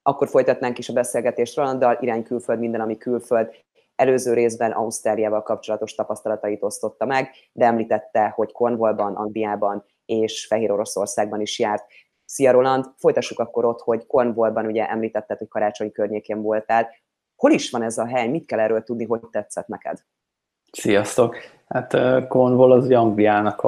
Akkor folytatnánk is a beszélgetést Rolanddal, irány külföld, minden, ami külföld. Előző részben Ausztráliával kapcsolatos tapasztalatait osztotta meg, de említette, hogy Cornwallban, Angliában és Fehér Oroszországban is járt. Szia Roland, folytassuk akkor ott, hogy Cornwallban ugye említetted, hogy karácsony környékén voltál. Hol is van ez a hely? Mit kell erről tudni, hogy tetszett neked? Sziasztok! Hát Cornwall az Angliának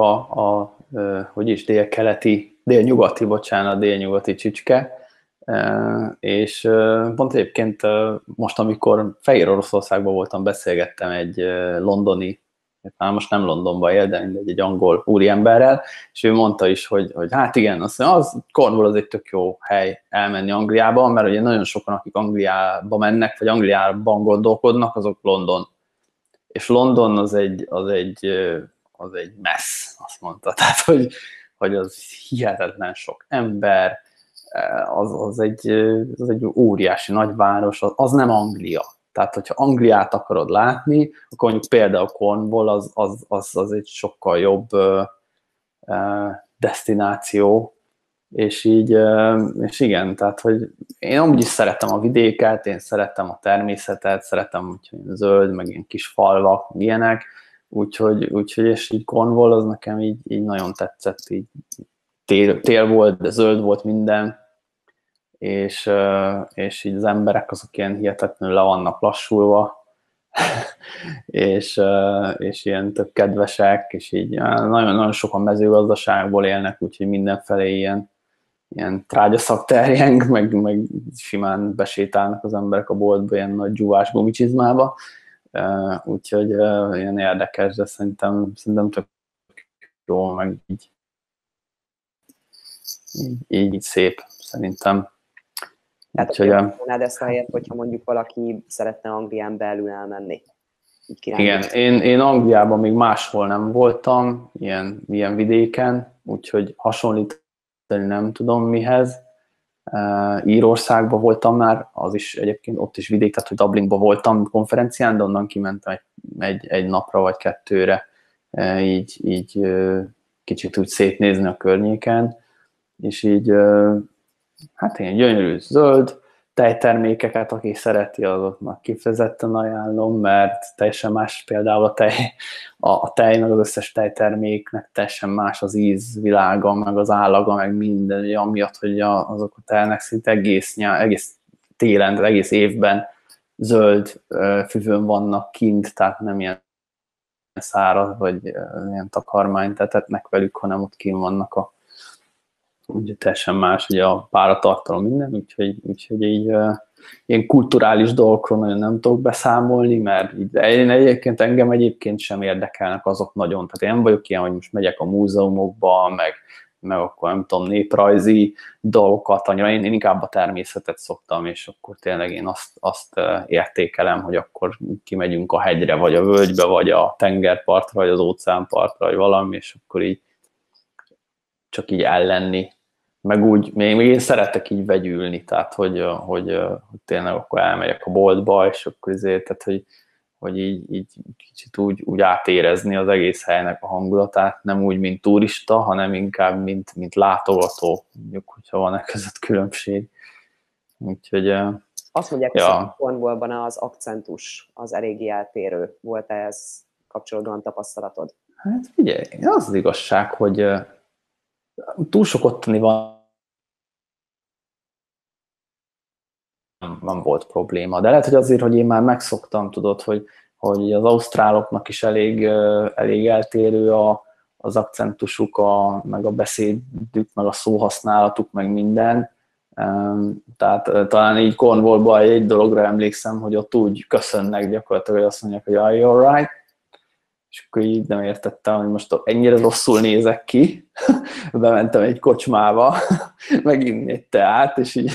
délnyugati csücske, és pont egyébként most, amikor Fehér Oroszországban voltam, beszélgettem egy londoni, már most nem Londonban él, de egy angol úriemberrel, és ő mondta is, hogy hát igen, azt mondja, Cornwall az egy tök jó hely elmenni Angliába, mert ugye nagyon sokan, akik Angliába mennek, vagy Angliában gondolkodnak, azok London. És London az egy messz, azt mondta. Tehát, hogy az hihetetlen sok ember, az egy óriási nagyváros, az nem Anglia. Tehát, hogyha Angliát akarod látni, akkor mondjuk például Cornwall az egy sokkal jobb desztináció, és igen, tehát, hogy én amúgy is szeretem a vidéket, én szeretem a természetet, szeretem úgyhogy zöld, meg ilyen kis falvak, meg ilyenek, úgyhogy és így Cornwall az nekem így nagyon tetszett, így tél volt, de zöld volt minden, és így az emberek azok ilyen hihetetlenül le vannak lassulva, és ilyen tök kedvesek, és így nagyon-nagyon sokan mezőgazdaságból élnek, úgyhogy mindenfelé ilyen trágyaszak terjeng, meg simán besétálnak az emberek a boltba ilyen nagy dzsúvás gumicsizmába, úgyhogy ilyen érdekes, de szerintem tök jó, meg így szép, szerintem. Tehát mondanád ezt a helyet, hogyha mondjuk valaki szeretne Anglián belül elmenni? Igen, én Angliában még máshol nem voltam, ilyen vidéken, úgyhogy hasonlítani nem tudom mihez. Írországban voltam már, az is egyébként ott is vidék, tehát hogy Dublinban voltam konferencián, de onnan kimentem egy napra vagy kettőre, így kicsit úgy szétnézni a környéken, és így hát ilyen gyönyörű zöld tejtermékeket, aki szereti, azoknak kifejezetten ajánlom, mert teljesen más például a tej, meg az összes tejterméknek teljesen más az ízvilága, meg az állaga, meg minden, amiatt, hogy azok a tejnek szinte egész télen, egész évben zöld füvön vannak kint, tehát nem ilyen száraz, vagy ilyen takarmányt etetnek velük, hanem ott kint vannak ugye teljesen más, ugye a páratartalom minden, úgyhogy így ilyen kulturális dolgokról nagyon nem tudok beszámolni, mert engem egyébként sem érdekelnek azok nagyon. Tehát én nem vagyok ilyen, hogy most megyek a múzeumokba, meg akkor nem tudom, néprajzi dolgokat annyira. Én inkább a természetet szoktam, és akkor tényleg én azt értékelem, hogy akkor kimegyünk a hegyre, vagy a völgybe, vagy a tengerpartra, vagy az óceánpartra, vagy valami, és akkor így csak így ellenni. Meg úgy, még én szeretek így vegyülni, tehát hogy tényleg akkor elmegyek a boltba, és akkor tehát hogy így kicsit úgy átérezni az egész helynek a hangulatát, nem úgy, mint turista, hanem inkább, mint látogató, mondjuk, hogyha van között különbség. Úgyhogy azt mondják, hogy Cornwallban az akcentus az eléggé eltérő. Volt-e ez kapcsolódóan tapasztalatod? Hát figyelj, az igazság, hogy túl sok ottani nem volt probléma, de lehet, hogy azért, hogy én már megszoktam, tudod, hogy az ausztráloknak is elég eltérő az akcentusuk, meg a beszédük, meg a szóhasználatuk, meg minden. Tehát talán így Cornwallban egy dologra emlékszem, hogy ott úgy köszönnek gyakorlatilag, hogy azt mondják, hogy are you alright? És akkor így nem értettem, hogy most ennyire rosszul nézek ki. Bementem egy kocsmába, meginni egy teát, és így,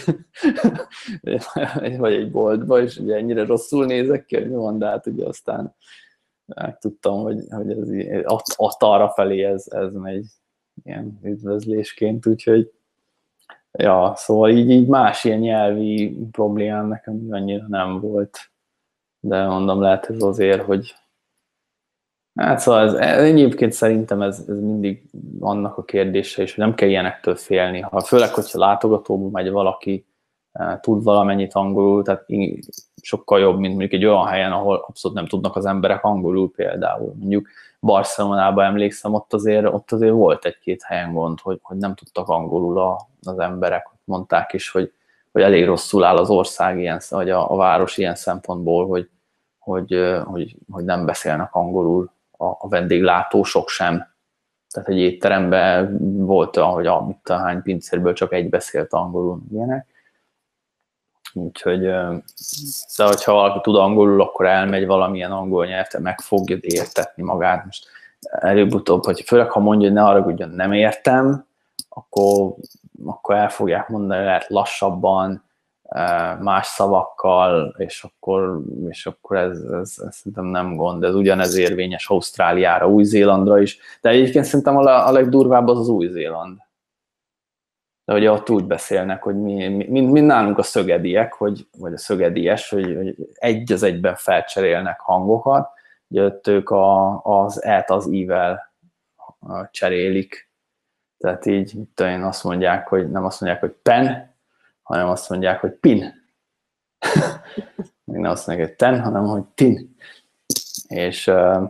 vagy egy boltba, és ugye ennyire rosszul nézek ki, hogy mi van, de hát ugye aztán megtudtam, hogy ez ott arra felé ez megy ilyen üdvözlésként, úgyhogy ja, szóval így más ilyen nyelvi problémám nekem annyira nem volt, de mondom, lehet ez azért, hogy hát szóval egyébként szerintem ez mindig annak a kérdése is, hogy nem kell ilyenektől félni. Főleg, hogyha látogatóba megy valaki, tud valamennyit angolul, tehát sokkal jobb, mint mondjuk egy olyan helyen, ahol abszolút nem tudnak az emberek angolul például. Mondjuk Barcelonában emlékszem, ott azért volt egy-két helyen gond, hogy nem tudtak angolul az emberek. Mondták is, hogy elég rosszul áll az ország ilyen, vagy a város ilyen szempontból, hogy nem beszélnek angolul a vendéglátósok sem. Tehát egy étteremben volt olyan, hogy hány pincérből csak egy beszélt angolul, ilyenek. Úgyhogy, de hogyha valaki tud angolul, akkor elmegy valamilyen angol nyelvre, meg fogja értetni magát. Most előbb-utóbb, hogy főleg ha mondja, hogy ne haragudjon, nem értem, akkor el fogják mondani, lehet lassabban, más szavakkal, és akkor ez szerintem nem gond. Ez ugyanez érvényes Ausztráliára, Új-Zélandra is, de egyébként szerintem a legdurvább az Új-Zéland. De ugye ott úgy beszélnek, hogy mint nálunk a szögediek, vagy a szögedies, hogy egy az egyben felcserélnek hangokat, ugye ott ők az e-t az i-vel cserélik. Tehát így én azt mondják, hogy nem azt mondják, hogy pen, hanem azt mondják, hogy pin. Még nem azt mondják, hogy ten, hanem hogy tin. És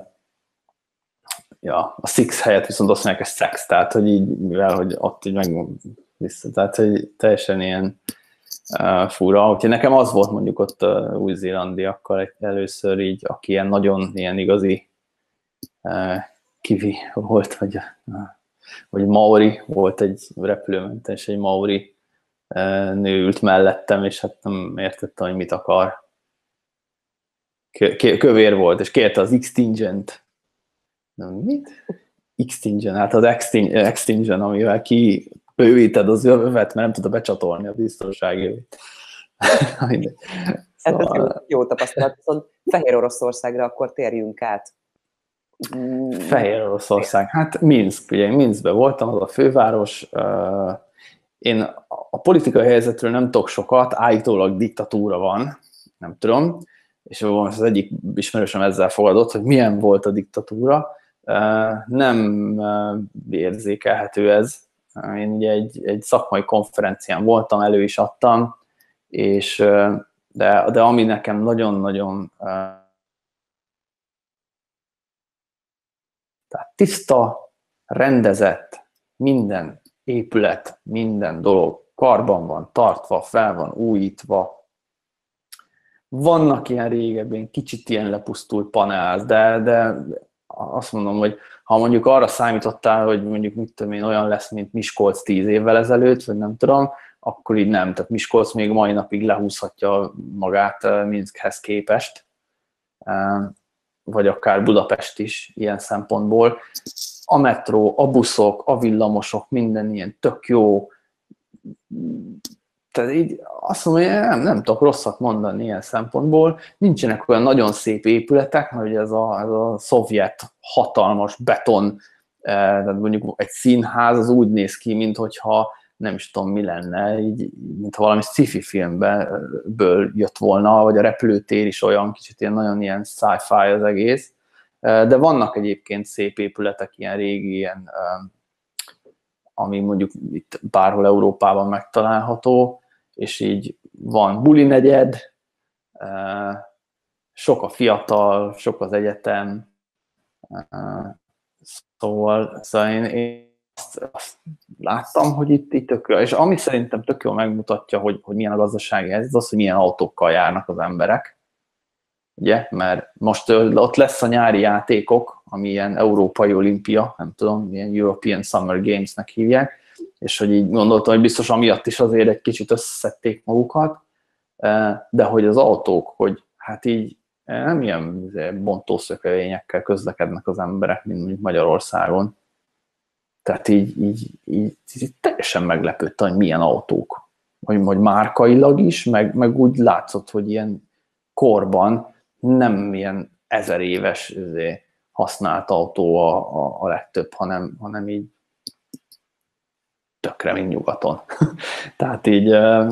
a six helyett viszont azt mondják, hogy sex, tehát hogy így, mivel hogy ott így meg vissza, tehát hogy teljesen ilyen fura. Úgyhogy nekem az volt mondjuk ott új-zélándiakkal először így, aki ilyen nagyon ilyen igazi kiwi volt, vagy maori, volt egy repülőmenten, és egy maori nő ült mellettem, és hát nem értettem, hogy mit akar. Kövér volt, és kérte az Extingent. Mit? Extinction, hát az Extinction, amivel kibővíted az övet, mert nem tudta becsatolni a biztonsági övét. Szóval... Ez jó tapasztalat, viszont Fehér Oroszországra akkor térjünk át. Fehér Oroszország, hát Minszk, ugye én Minszkben voltam, az a főváros. Én a politikai helyzetről nem tudok sokat, állítólag diktatúra van, nem tudom, és az egyik ismerősöm ezzel fogadott, hogy milyen volt a diktatúra. Nem érzékelhető ez. Én ugye egy szakmai konferencián voltam, elő is adtam, de ami nekem nagyon-nagyon tehát tiszta, rendezett, minden épület, minden dolog karban van tartva, fel van újítva. Vannak ilyen régebben kicsit ilyen lepusztult panelház, de azt mondom, hogy ha mondjuk arra számítottál, hogy mondjuk mit tudom én, olyan lesz, mint Miskolc 10 évvel ezelőtt, vagy nem tudom, akkor így nem. Tehát Miskolc még mai napig lehúzhatja magát Minszkhez képest, vagy akár Budapest is ilyen szempontból. A metró, a buszok, a villamosok, minden ilyen tök jó. Tehát így azt mondom, hogy nem tudok rosszat mondani ilyen szempontból. Nincsenek olyan nagyon szép épületek, mert ugye ez a szovjet hatalmas beton, tehát mondjuk egy színház az úgy néz ki, minthogyha nem is tudom mi lenne, így, mintha valami sci-fi filmből jött volna, vagy a repülőtér is olyan kicsit ilyen nagyon ilyen sci-fi az egész. De vannak egyébként szép épületek, ilyen régi, ilyen, ami mondjuk itt bárhol Európában megtalálható, és így van buli negyed, sok a fiatal, sok az egyetem, szóval én azt láttam, hogy itt tök jó. És ami szerintem tök jól megmutatja, hogy milyen a gazdasági helyzet, az, hogy milyen autókkal járnak az emberek. Ugye? Mert most ott lesz a nyári játékok, ami ilyen európai olimpia, nem tudom, ilyen European Summer Games-nek hívják, és hogy így gondoltam, hogy biztos amiatt is azért egy kicsit összeszedték magukat, de hogy az autók, hogy hát így nem ilyen bontószökevényekkel közlekednek az emberek, mint mondjuk Magyarországon. Tehát így teljesen meglepődtem, hogy milyen autók. Hogy márkailag is, meg úgy látszott, hogy ilyen korban nem ilyen 1000 éves használt autó a legtöbb, hanem így tökre, mint nyugaton. Tehát így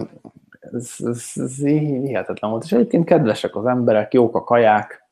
ez hihetetlen volt. És egyébként kedvesek az emberek, jók a kaják.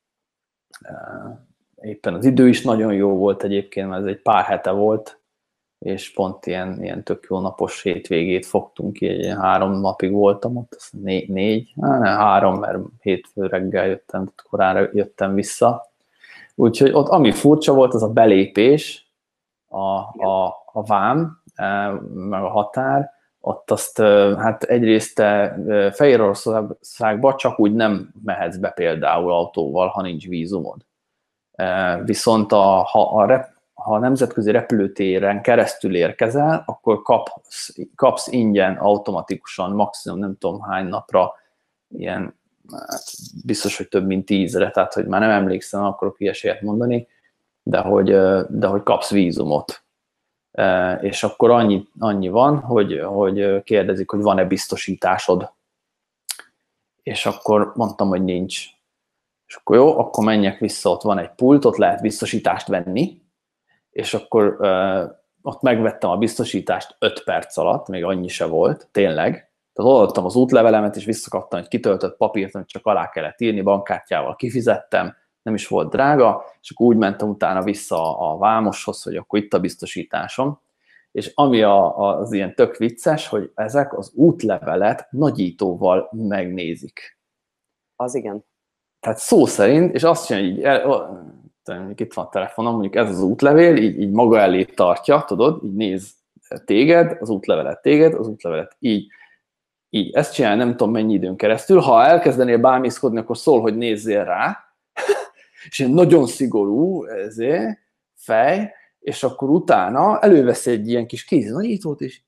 Éppen az idő is nagyon jó volt egyébként, mert ez egy pár hete volt. és pont ilyen tök jó napos hétvégét fogtunk ki, 3 napig voltam ott, 3, mert hétfő reggel jöttem, korán jöttem vissza. Úgyhogy ott ami furcsa volt, az a belépés, a vám, meg a határ, ott azt hát egyrészt Fehéroroszországba csak úgy nem mehetsz be például autóval, ha nincs vízumod. Viszont ha a nemzetközi repülőtéren keresztül érkezel, akkor kapsz ingyen automatikusan, maximum nem tudom hány napra, ilyen, hát biztos, hogy több mint 10-re, tehát hogy már nem emlékszem, akarok ilyeséget mondani, de hogy kapsz vízumot. És akkor annyi van, hogy kérdezik, hogy van-e biztosításod. És akkor mondtam, hogy nincs. És akkor jó, akkor menjek vissza, ott van egy pult, ott lehet biztosítást venni, és akkor ott megvettem a biztosítást 5 perc alatt, még annyi se volt, tényleg. Tehát odaadtam az útlevelemet, és visszakaptam egy kitöltött papírt, amit csak alá kellett írni, bankkártyával kifizettem, nem is volt drága, és akkor úgy mentem utána vissza a vámoshoz, hogy akkor itt a biztosításom. És ami az ilyen tök vicces, hogy ezek az útlevelet nagyítóval megnézik. Az igen. Tehát szó szerint, és azt csinálja, így itt van a telefonom, mondjuk ez az útlevél, így maga elé tartja, tudod, így néz téged, az útlevelet így. Ezt csinál nem tudom mennyi időn keresztül, ha elkezdenél bámészkodni, akkor szól, hogy nézzél rá, és ilyen nagyon szigorú fej, és akkor utána elővesz egy ilyen kis kéznagyítót, és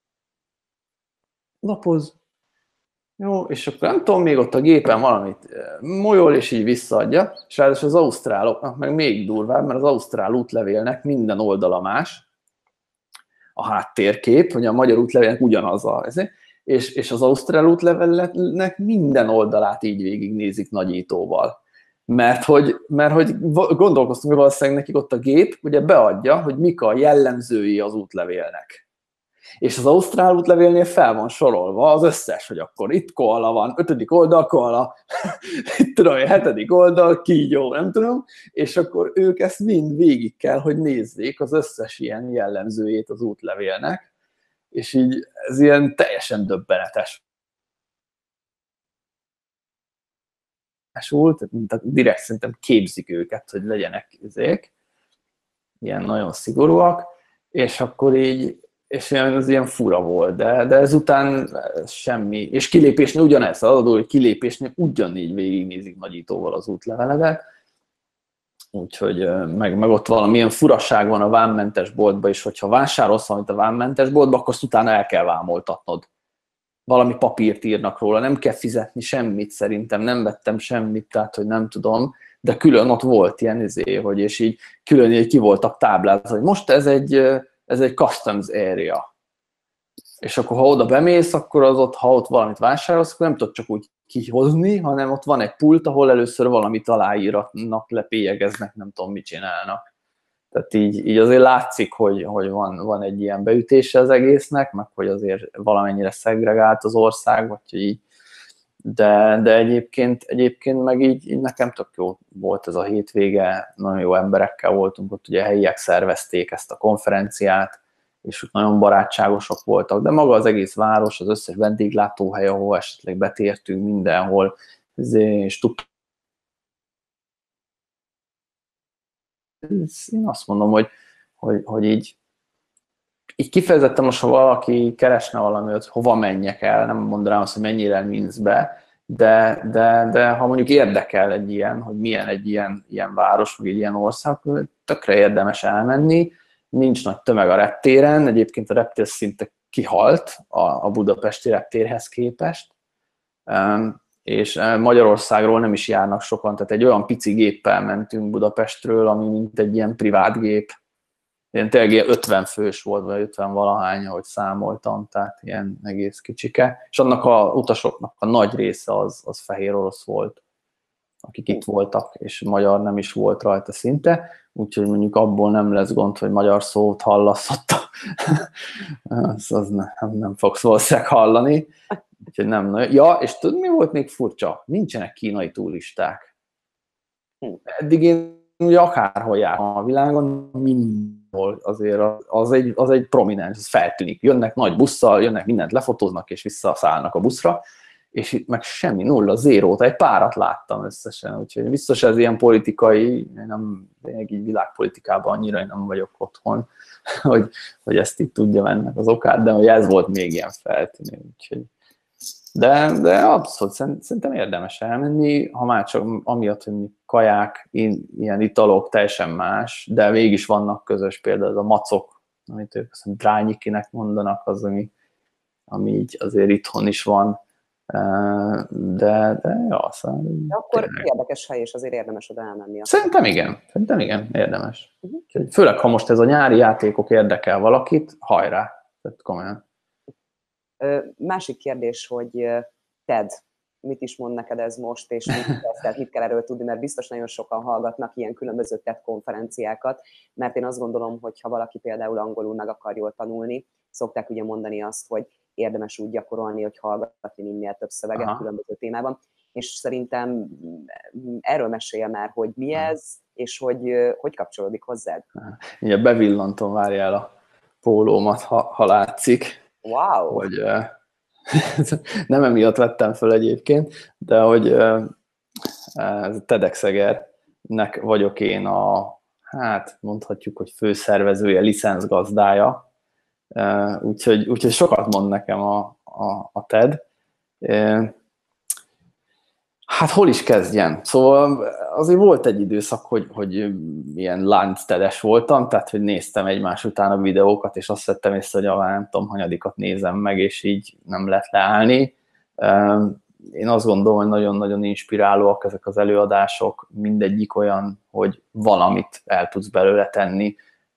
lapoz. Jó, és akkor nem tudom, még ott a gépen valamit molyol, és így visszaadja, és ráadásul az ausztráloknak meg még durvább, mert az ausztrál útlevélnek minden oldala más, a háttérkép, hogy a magyar útlevélnek ugyanaz és az ausztrál útlevélnek minden oldalát így végignézik nagyítóval. Mert hogy gondolkoztunk, hogy valószínűleg nekik ott a gép ugye beadja, hogy mik a jellemzői az útlevélnek. És az ausztrál útlevélnél fel van sorolva az összes, hogy akkor itt koala van, 5. oldal koala, itt tudom, 7. oldal kígyó, nem tudom, és akkor ők ezt mind végig kell, hogy nézzék az összes ilyen jellemzőjét az útlevélnek, és így ez ilyen teljesen döbbenetes. Tehát direkt szerintem képzik őket, hogy legyenek ezek, ilyen nagyon szigorúak, és akkor így, és az ilyen fura volt, de ezután semmi, és kilépésnél ugyanez, az adó, hogy kilépésnél ugyanígy végignézik nagyítóval az útleveledet, úgyhogy meg ott valamilyen furaság van a vámmentes boltban, és hogyha vásárolsz valamit a vámmentes boltban, akkor azt utána el kell vámoltatnod. Valami papírt írnak róla, nem kell fizetni semmit szerintem, nem vettem semmit, tehát hogy nem tudom, de külön ott volt ilyen hogy és így külön ki voltak táblázva, hogy most ez egy customs area. És akkor ha oda bemész, akkor ha ott valamit vásárolsz, akkor nem tudod csak úgy kihozni, hanem ott van egy pult, ahol először valamit aláíratnak, lepélyegeznek, nem tudom, mit csinálnak. Tehát így azért látszik, hogy van egy ilyen beütése az egésznek, meg hogy azért valamennyire szegregált az ország, vagy hogy így. De egyébként meg így nekem tök jó volt ez a hétvége, nagyon jó emberekkel voltunk, ott ugye helyiek szervezték ezt a konferenciát, és ott nagyon barátságosak voltak, de maga az egész város, az összes vendéglátóhely, ahol esetleg betértünk mindenhol, és tudtuk. Én azt mondom, hogy így kifejezetten most, ha valaki keresne valamit, hogy hova menjek el, nem mondanám azt, hogy mennyire Minszbe, de ha mondjuk érdekel egy ilyen, hogy milyen egy ilyen város, vagy egy ilyen ország, tökre érdemes elmenni, nincs nagy tömeg a reptéren, egyébként a reptér szinte kihalt a budapesti reptérhez képest, és Magyarországról nem is járnak sokan, tehát egy olyan pici géppel mentünk Budapestről, ami mint egy ilyen privát gép, ilyen tényleg ilyen 50 fős volt, vagy 50 valahány, ahogy számoltam, tehát ilyen egész kicsike, és annak a utasoknak a nagy része az fehér orosz volt, akik itt voltak, és magyar nem is volt rajta szinte, úgyhogy mondjuk abból nem lesz gond, hogy magyar szót hallasz ott, az nem fogsz valószínűleg hallani, úgyhogy nem nagyon. Ja, és tudod, mi volt még furcsa? Nincsenek kínai turisták. Eddig én ugye akárhol jártam a világon, azért az egy prominens, az feltűnik. Jönnek nagy busszal, jönnek mindent lefotóznak, és visszaszállnak a buszra, és itt meg semmi, nulla, zérót, egy párat láttam összesen, úgyhogy biztos ez ilyen politikai, én így világpolitikában annyira én nem vagyok otthon, hogy ezt így tudja ennek az okát, de hogy ez volt még ilyen feltűnő, úgyhogy de abszolút szerintem érdemes elmenni, ha már csak amiatt, hogy kaják, ilyen italok teljesen más, de mégis vannak közös, például a macok, amit ők azt drányikinek mondanak, az, ami így azért itthon is van, de ja, szóval... De akkor érdekes hely, és azért érdemes oda elmenni. Szerintem igen, érdemes. Főleg, ha most ez a nyári játékok érdekel valakit, hajrá, tehát komolyan. Másik kérdés, hogy TED, mit is mond neked ez most, és mit kell erről tudni, mert biztos nagyon sokan hallgatnak ilyen különböző TED konferenciákat, mert én azt gondolom, hogy ha valaki például angolul meg akar jól tanulni, szokták ugye mondani azt, hogy érdemes úgy gyakorolni, hogy hallgatni minél több szöveget különböző témában, és szerintem erről mesélje már, hogy mi ez, és hogy kapcsolódik hozzád. Ugye bevillantom, várjál a pólómat, ha látszik. Wow! Hogy, nem emiatt vettem föl egyébként, de hogy ez a TEDx-Egernek vagyok én hát mondhatjuk, hogy főszervezője, licenszgazdája, úgyhogy sokat mond nekem a TED. Hát hol is kezdjem? Szóval azért volt egy időszak, hogy ilyen lánc-tedes voltam, tehát hogy néztem egymás után a videókat, és azt vettem észre, hogy nem tudom, hanyadikat nézem meg, és így nem lehet leállni. Én azt gondolom, hogy nagyon-nagyon inspirálóak ezek az előadások, mindegyik olyan, hogy valamit el tudsz belőle tenni.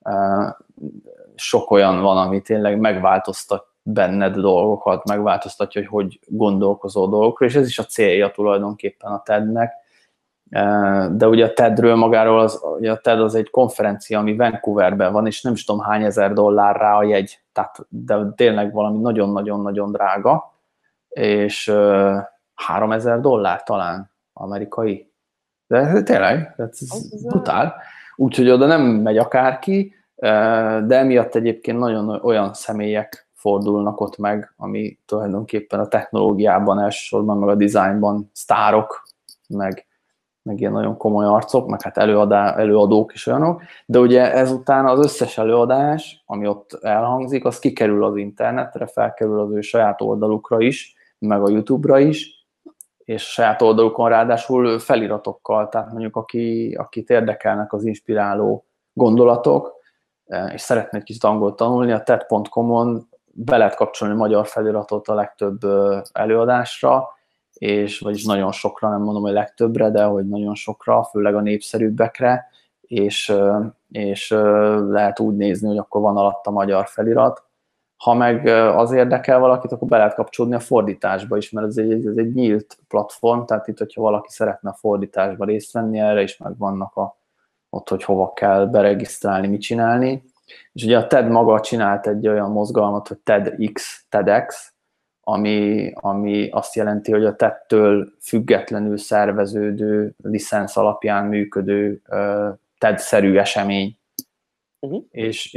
Sok olyan van, ami tényleg megváltoztat benned dolgokat, megváltoztatja, hogy gondolkozol dolgokról, és ez is a célja tulajdonképpen a TED-nek. De ugye a TED-ről magáról, ugye a TED az egy konferencia, ami Vancouverben van, és nem is tudom hány ezer dollár rá a jegy, de tényleg valami nagyon-nagyon-nagyon drága, és 3000 dollár talán amerikai. De tényleg, ez brutál. Úgyhogy oda nem megy akárki, de emiatt egyébként nagyon olyan személyek fordulnak ott meg, ami tulajdonképpen a technológiában elsősorban, meg a dizájnban sztárok, meg ilyen nagyon komoly arcok, meg hát előadók is olyanok, de ugye ezután az összes előadás, ami ott elhangzik, az kikerül az internetre, felkerül az ő saját oldalukra is, meg a YouTube-ra is, és a saját oldalukon ráadásul feliratokkal, tehát mondjuk akit érdekelnek az inspiráló gondolatok, és szeretne egy kicsit angolt tanulni, a TED.com-on be lehet kapcsolni magyar feliratot a legtöbb előadásra, vagyis nagyon sokra, nem mondom, hogy legtöbbre, de hogy nagyon sokra, főleg a népszerűbbekre, és lehet úgy nézni, hogy akkor van alatt a magyar felirat. Ha meg az érdekel valakit, akkor be lehet kapcsolni a fordításba is, mert ez egy nyílt platform, tehát itt, hogyha valaki szeretne a fordításba részt venni, erre is megvannak ott, hogy hova kell beregisztrálni, mit csinálni. És ugye a TED maga csinált egy olyan mozgalmat, hogy TEDx, ami azt jelenti, hogy a TED-től függetlenül szerveződő, licensz alapján működő TED-szerű esemény. És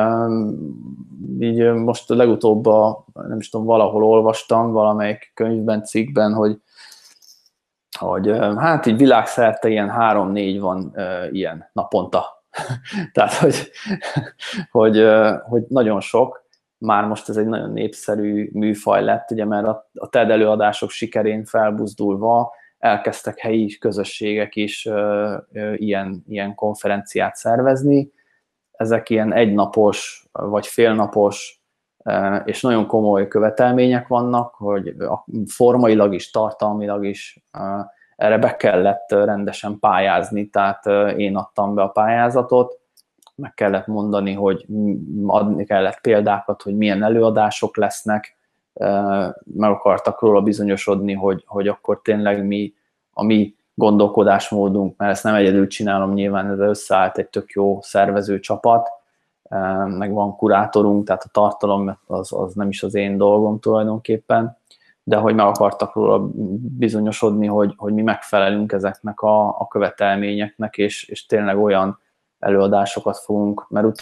így most legutóbb nem is tudom, valahol olvastam, valamelyik könyvben, cikkben, hogy hát így világszerte ilyen 3-4 van ilyen naponta. Tehát, hogy nagyon sok, már most ez egy nagyon népszerű műfaj lett, ugye, mert a TED előadások sikerén felbuzdulva elkezdtek helyi közösségek is ilyen konferenciát szervezni. Ezek ilyen egynapos vagy félnapos és nagyon komoly követelmények vannak, hogy formailag is, tartalmilag is erre be kellett rendesen pályázni, tehát én adtam be a pályázatot, meg kellett mondani, hogy adni kellett példákat, hogy milyen előadások lesznek, meg akartak róla bizonyosodni, hogy akkor tényleg a mi gondolkodásmódunk, mert ezt nem egyedül csinálom, nyilván ez összeállt egy tök jó szervező csapat, meg van kurátorunk, tehát a tartalom az nem is az én dolgom tulajdonképpen, de hogy meg akartak róla bizonyosodni, hogy mi megfelelünk ezeknek a követelményeknek, és tényleg olyan előadásokat fogunk, mert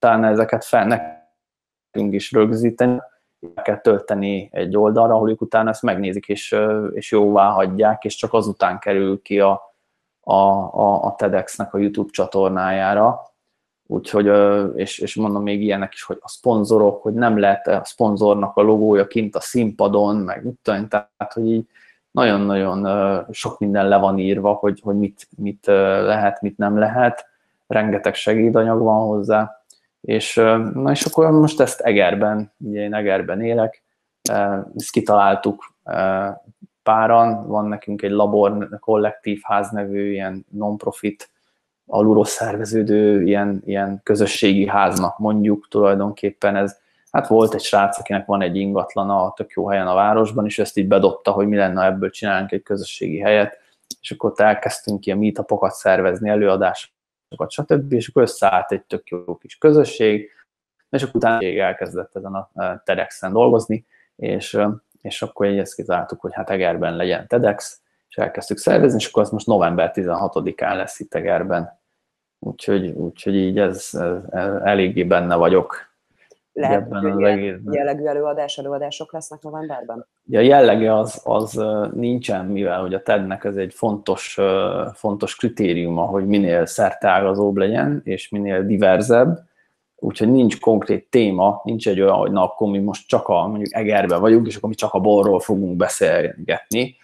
utána ezeket nekünk is rögzíteni, kell tölteni egy oldalra, ahol ők utána ezt megnézik, és jóvá hagyják, és csak azután kerül ki a TEDx-nek a YouTube csatornájára. Úgyhogy, és mondom még ilyenek is, hogy a szponzorok, hogy nem lehet a szponzornak a logója kint a színpadon, meg tehát, hogy így nagyon-nagyon sok minden le van írva, hogy mit lehet, mit nem lehet, rengeteg segédanyag van hozzá, és akkor most ezt Egerben, ugye én Egerben élek, ezt kitaláltuk páran, van nekünk egy Labor Kollektív Ház nevű ilyen non-profit, alulról szerveződő ilyen közösségi háznak mondjuk tulajdonképpen ez. Hát volt egy srác, akinek van egy ingatlana tök jó helyen a városban, és ezt így bedobta, hogy mi lenne, ebből csinálnánk egy közösségi helyet, és akkor ott elkezdtünk ilyen meetupokat szervezni, előadásokat, stb., és akkor összeállt egy tök jó kis közösség, és akkor utána elkezdett ezen a TEDx-en dolgozni, és akkor ezt kizártuk, hogy hát Egerben legyen TEDx, és elkezdtük szervezni, és akkor az most november 16-án lesz itt Egerben. Úgyhogy így ez eléggé benne vagyok. Lehet, hogy jellegű előadások lesznek novemberben? A jellege az nincsen, mivel hogy a TED-nek ez egy fontos kritériuma, hogy minél szerteágazóbb legyen, és minél diverzebb, úgyhogy nincs konkrét téma, nincs egy olyan, hogy na, akkor mi most csak mondjuk Egerben vagyunk, és akkor mi csak a borról fogunk beszélgetni,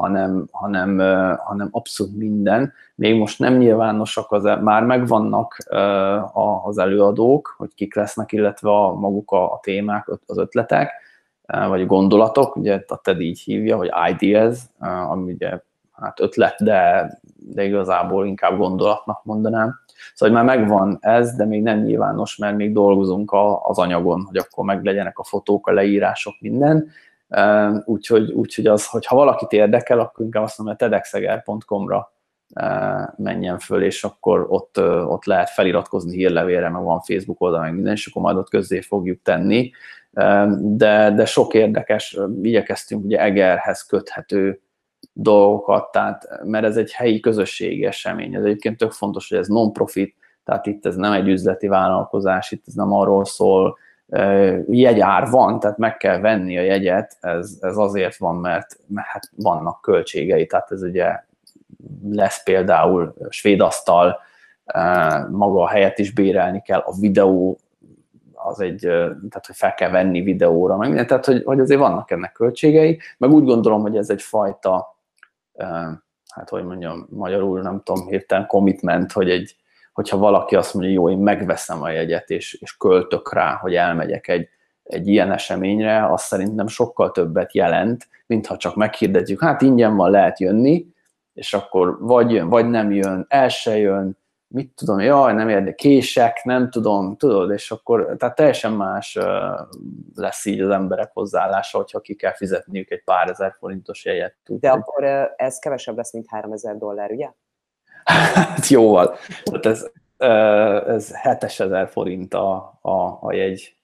hanem abszolút minden. Még most nem nyilvánosak, már megvannak az előadók, hogy kik lesznek, illetve maguk a témák, az ötletek, vagy gondolatok, ugye a TED így hívja, hogy ideas, ami ugye hát ötlet, de igazából inkább gondolatnak mondanám. Szóval már megvan ez, de még nem nyilvános, mert még dolgozunk az anyagon, hogy akkor meglegyenek a fotók, a leírások, minden. Úgyhogy az, hogyha valakit érdekel, akkor inkább azt mondom, hogy tedxeger.com-ra menjen föl, és akkor ott lehet feliratkozni hírlevélre, meg van Facebook oldal, meg minden, és akkor majd ott közzé fogjuk tenni. De sok érdekes, igyekeztünk ugye Egerhez köthető dolgokat, tehát, mert ez egy helyi közösségi esemény. Ez egyébként tök fontos, hogy ez non-profit, tehát itt ez nem egy üzleti vállalkozás, itt ez nem arról szól, jegyár van, tehát meg kell venni a jegyet, ez azért van, mert hát vannak költségei, tehát ez ugye lesz például svéd asztal, maga a helyet is bérelni kell, a videó, tehát hogy fel kell venni videóra, meg minden, tehát hogy azért vannak ennek költségei, meg úgy gondolom, hogy ez egyfajta, hát hogy mondjam, magyarul nem tudom, hirtelen commitment, hogyha valaki azt mondja, jó, én megveszem a jegyet, és költök rá, hogy elmegyek egy ilyen eseményre, az szerintem sokkal többet jelent, mintha csak meghirdetjük, hát ingyen van, lehet jönni, és akkor vagy jön, vagy nem jön, el se jön, mit tudom, jaj, nem érdekel, kések, nem tudom, tudod, és akkor tehát teljesen más lesz így az emberek hozzáállása, hogyha ki kell fizetniük egy pár ezer forintos jegyet. De akkor ez kevesebb lesz, mint $3000, ugye? Hát jóval. Tehát ez 7000 forint a jegy.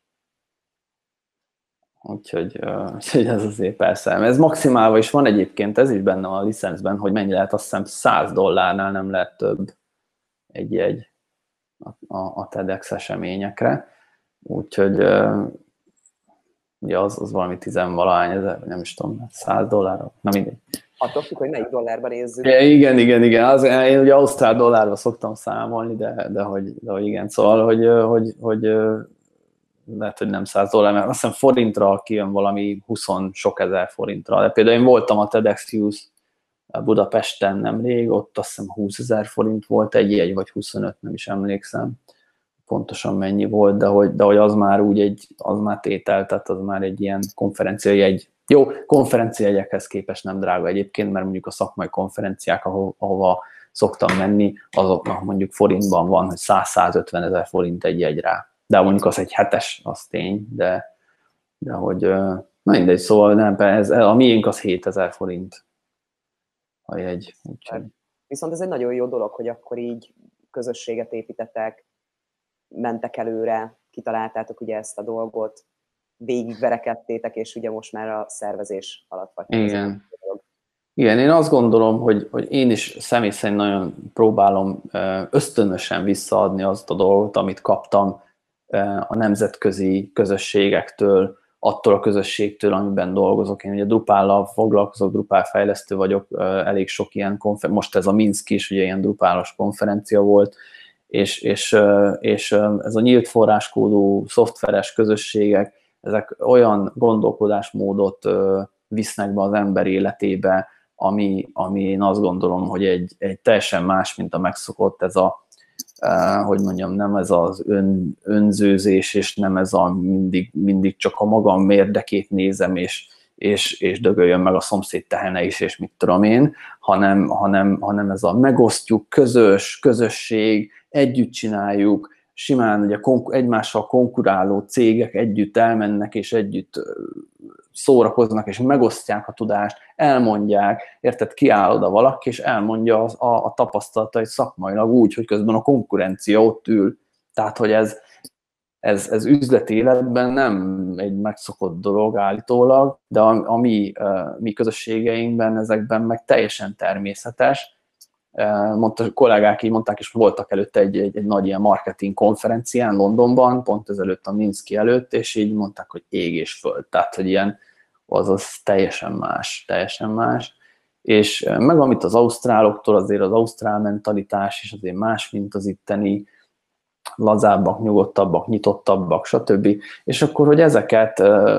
Úgyhogy ez azért persze. Ez maximálva is van egyébként, ez is benne a licencben, hogy mennyi lehet, azt hiszem $100 nem lehet több egy jegy a TEDx eseményekre. Úgyhogy ugye az valami 10-valahány ezer, nem is tudom, $100, na mindegy. Attól függ, hogy melyik dollárban nézzük. Igen. Én ugye ausztrál dollárba szoktam számolni, de hogy igen. Szóval, hogy lehet, hogy nem $100, mert azt hiszem forintra kijön valami 20 sok ezer forintra. De például én voltam a TEDx Youth Budapesten nemrég, ott azt hiszem 20 000 forint volt egy jegy, vagy 25, nem is emlékszem pontosan mennyi volt, de hogy az már úgy az már tétel, tehát az már egy ilyen konferenciajegy. Jó, konferenciajegyekhez képest nem drága egyébként, mert mondjuk a szakmai konferenciák, ahova szoktam menni, azoknak mondjuk forintban van, hogy 100-150 ezer forint egy jegyre. De mondjuk az egy hetes, az tény, de hogy, na mindegy, szóval nem, a miénk az 7000 forint a jegy. Úgyhogy. Viszont ez egy nagyon jó dolog, hogy akkor így közösséget építetek, mentek előre, kitaláltátok ugye ezt a dolgot, végigverekedtétek, és ugye most már a szervezés alatt vagytok. Igen, én azt gondolom, hogy én is személy szerint nagyon próbálom ösztönösen visszaadni azt a dolgot, amit kaptam a nemzetközi közösségektől, attól a közösségtől, amiben dolgozok. Én ugye Drupállal foglalkozok, Drupal fejlesztő vagyok, elég sok ilyen most ez a Minsk is, ugye ilyen Drupálos konferencia volt, és ez a nyílt forráskódú szoftveres közösségek, ezek olyan gondolkodásmódot visznek be az ember életébe, ami én azt gondolom, hogy egy teljesen más, mint a megszokott, ez a, hogy mondjam, nem ez az önzőzés, és nem ez a mindig csak a magam érdekét nézem, és dögöljön meg a szomszéd tehene is, és mit tudom én, hanem ez a megosztjuk, közösség, együtt csináljuk, simán ugye egymással konkuráló cégek együtt elmennek, és együtt szórakoznak, és megosztják a tudást, elmondják, érted, kiáll oda valaki, és elmondja a tapasztalatait szakmailag úgy, hogy közben a konkurencia ott ül. Tehát, hogy ez üzleti életben nem egy megszokott dolog állítólag, de a mi közösségeinkben, ezekben meg teljesen természetes. A kollégák így mondták, és voltak előtte egy nagy ilyen marketing konferencián Londonban, pont ezelőtt a Minszki előtt, és így mondták, hogy ég és föld. Tehát, hogy ilyen, azaz teljesen más. És meg amit az ausztráloktól, azért az ausztrál mentalitás is azért más, mint az itteni, lazábbak, nyugodtabbak, nyitottabbak, stb. És akkor, hogy ezeket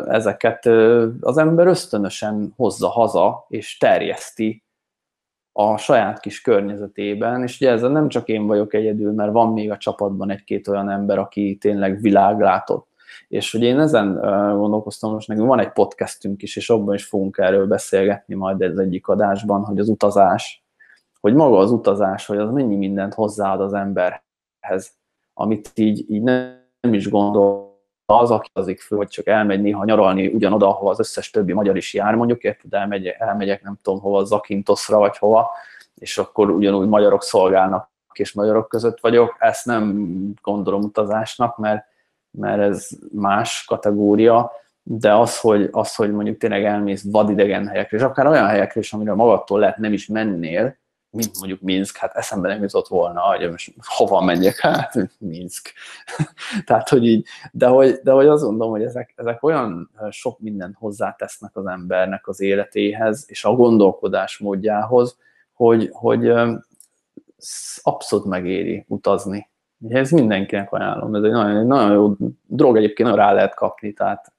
az ember ösztönösen hozza haza, és terjeszti a saját kis környezetében, és ugye ezzel nem csak én vagyok egyedül, mert van még a csapatban egy-két olyan ember, aki tényleg világlátott. És hogy én ezen gondolkoztam, most nekünk van egy podcastünk is, és abban is fogunk erről beszélgetni majd az egyik adásban, hogy az utazás, hogy maga az utazás, hogy az mennyi mindent hozzáad az emberhez, amit így nem is gondol az, aki azik föl, hogy csak elmegy néha nyaralni ugyanoda, ahova az összes többi magyar is jár, mondjuk, érted, elmegyek nem tudom hova, Zakynthosra vagy hova, és akkor ugyanúgy magyarok szolgálnak, és magyarok között vagyok. Ezt nem gondolom utazásnak, mert ez más kategória, de az, hogy mondjuk tényleg elmész vadidegen helyekre, és akár olyan helyekre is, amire magadtól lehet nem is mennél, mint mondjuk Minsk, hát eszembe nem jutott volna, hogy most hova menjek, hát Minsk. Tehát, hogy így, de hogy azt mondom, hogy ezek olyan sok mindent hozzátesznek az embernek az életéhez, és a gondolkodásmódjához, hogy abszolút megéri utazni. Ez mindenkinek ajánlom, ez egy nagyon jó drog, egyébként nagyon rá lehet kapni, tehát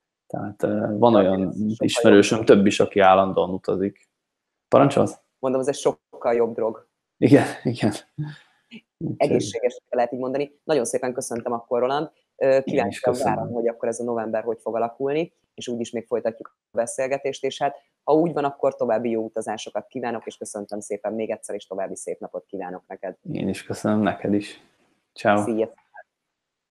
van olyan ismerősöm, több is, aki állandóan utazik. Parancsolsz? Mondom, ez egy sokkal jobb drog. Igen. Egészséges, lehet így mondani. Nagyon szépen köszöntem akkor, Roland. Kíváncsian várom, hogy akkor ez a november hogy fog alakulni, és úgyis még folytatjuk a beszélgetést, és hát ha úgy van, akkor további jó utazásokat kívánok, és köszöntöm szépen még egyszer, és további szép napot kívánok neked. Én is köszönöm neked is. Ciao. Szia.